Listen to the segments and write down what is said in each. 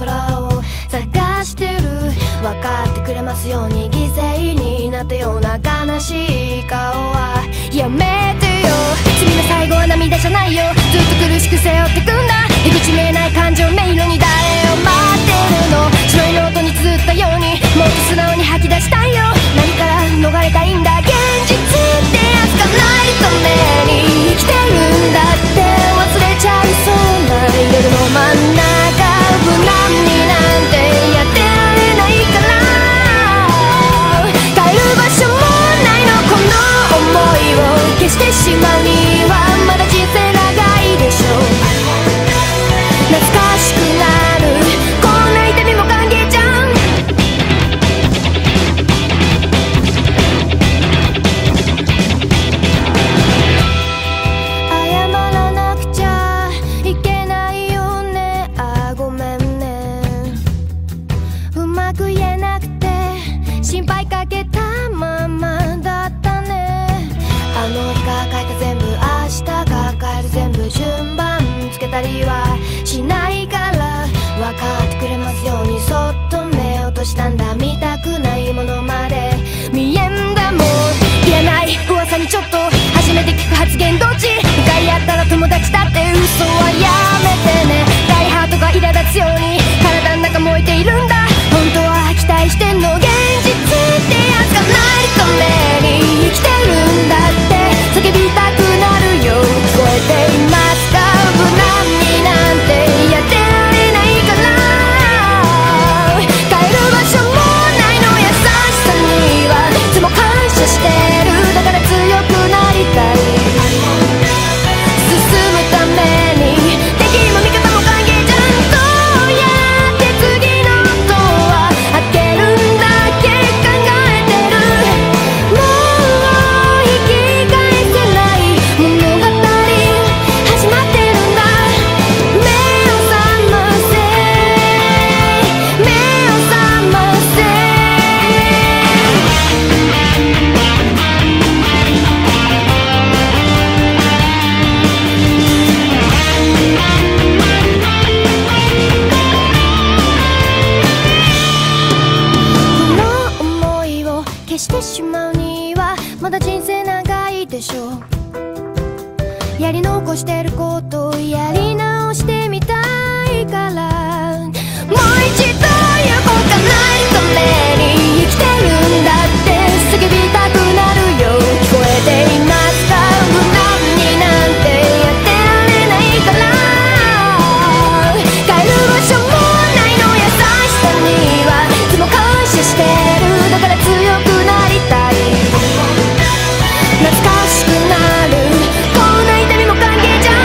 空を探してる。分かってくれますように犠牲になったような悲しい顔はやめてよ。君の最後は涙じゃないよ。ずっと苦しく背負ってくんだ。出口見えない感情迷路に誰を待ってるの。白いノートに綴ったようにもっと素直に吐き出したいよ。何から逃れたいんだ。現実ってやつがないために生きてるんだって忘れちゃいそうな夜の真ん中。無難になんてやってられないから帰る場所もないの。この想いを消してしまうにはまだ人生長いでしょ。懐かしくなるこんな痛みも歓迎じゃん。謝らなくちゃいけないよね。あ、ごめんね。うまく言えなくて心配かけたままだったね。あの日が書いた全部明日が変える全部順番つけたりはしないから分かってくれますようにそっと目を落としたんだ。見たくないものまで見えんだもん。言えない噂にちょっと初めて聞く発言どっち。向かい合ったら友達だって嘘はやめてね。大ハートが苛立つように体の中燃えているんだ。本当は期待してんの。現実ってやつがないために生きてるんだって叫びたくなるよ。聞こえていますか。無難になんてやってられないから帰る場所もないの。優しさにはいつも感謝してる。だから強くなりたい。進むために敵も味方も歓迎じゃん。どうやって次のドア開けるんだっけ考えてる。もう引き返せない物語始まってるんだ。目を覚ませ目を覚ませ。この想いを消してしまうにはまだ人生長いでしょ。やり残してることをやり直してみたいからもう一度行こうか。ないために生きてるんだって叫びたくなるよ。聞こえていますか。無難になんてやってられないから帰る場所もないの。優しさにはいつも感謝してる。だから強くなりたい。懐かしくなるこんな痛みも歓迎じゃん。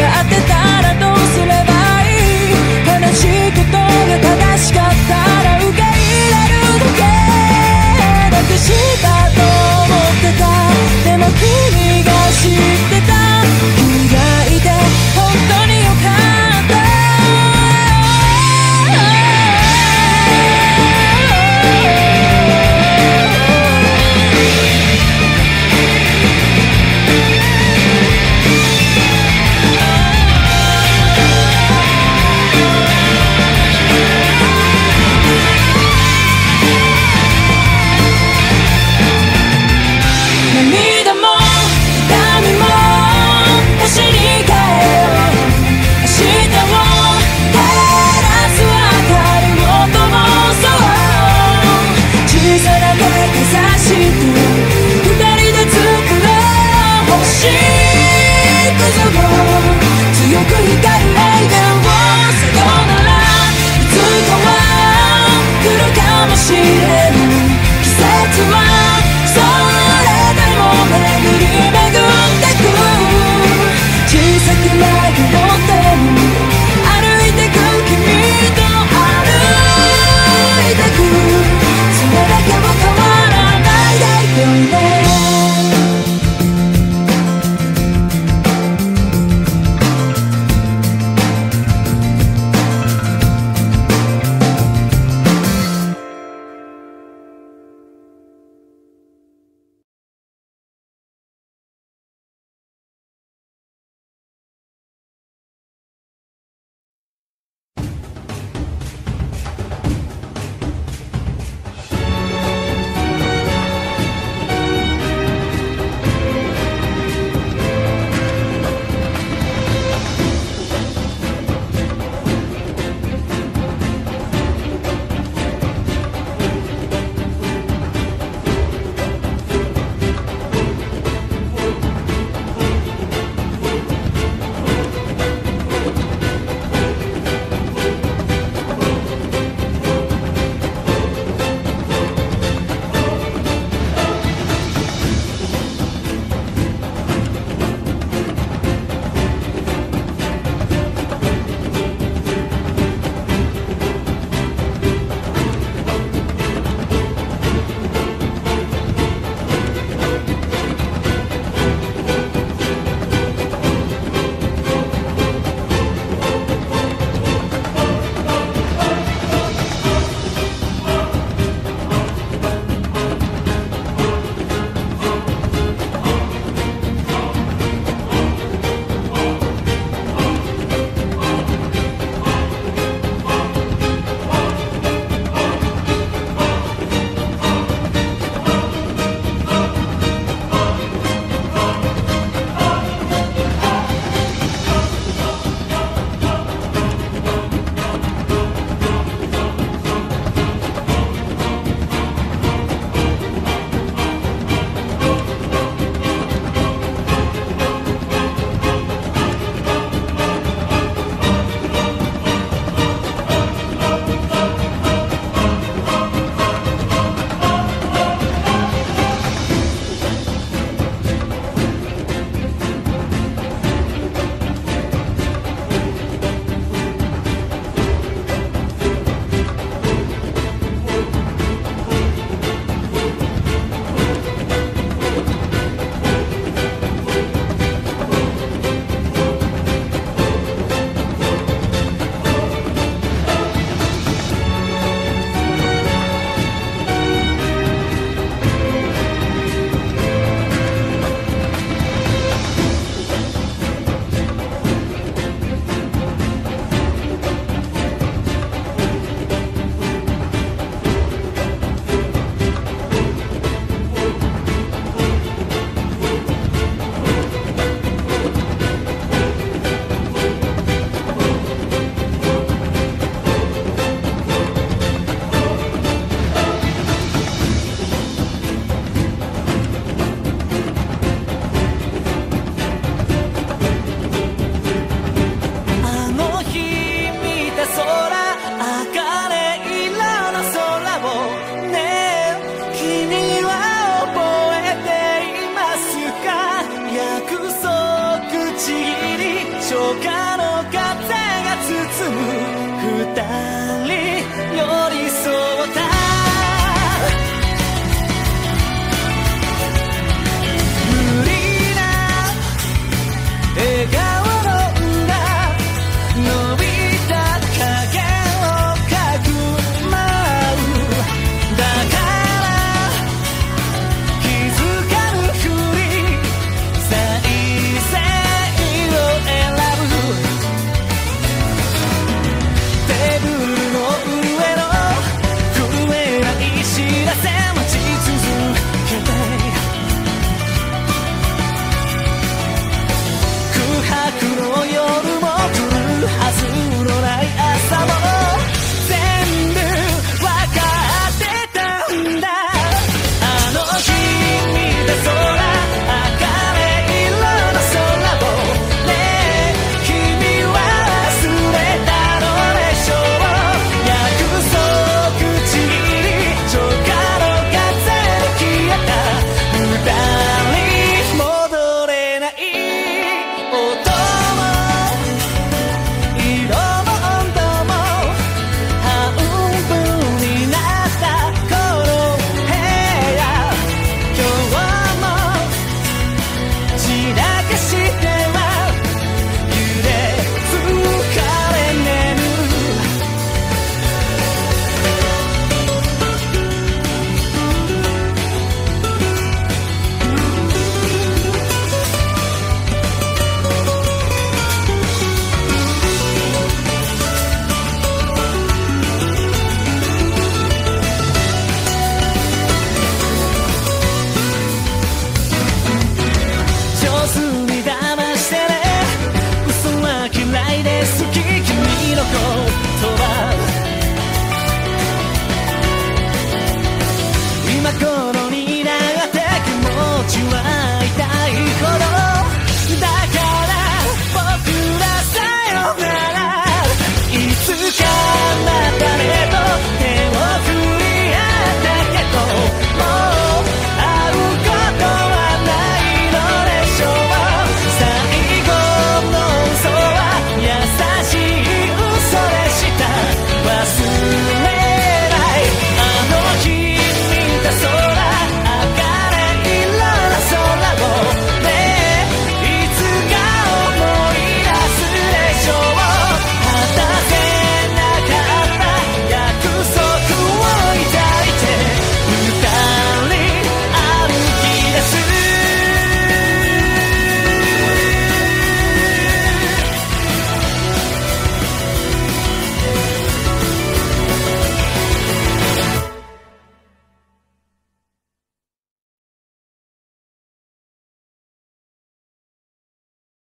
ってた